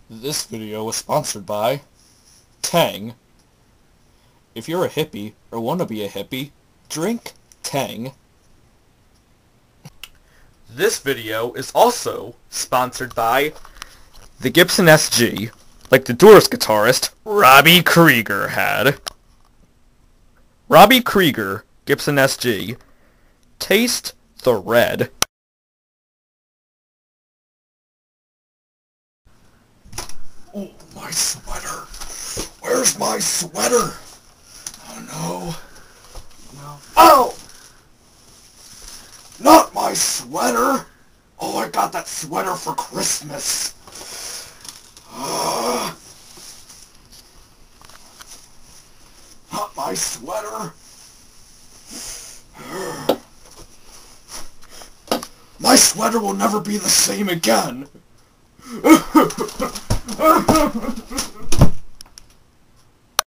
This video was sponsored by Tang. If you're a hippie or want to be a hippie, drink Tang. This video is also sponsored by the Gibson SG, like the Doors guitarist Freddy Krueger had. Freddy Krueger, Gibson SG. Taste the red. Oh, my sweater. Where's my sweater? Oh, no. No. Oh! Not my sweater! Oh, I got that sweater for Christmas. Not my sweater. My sweater will never be the same again.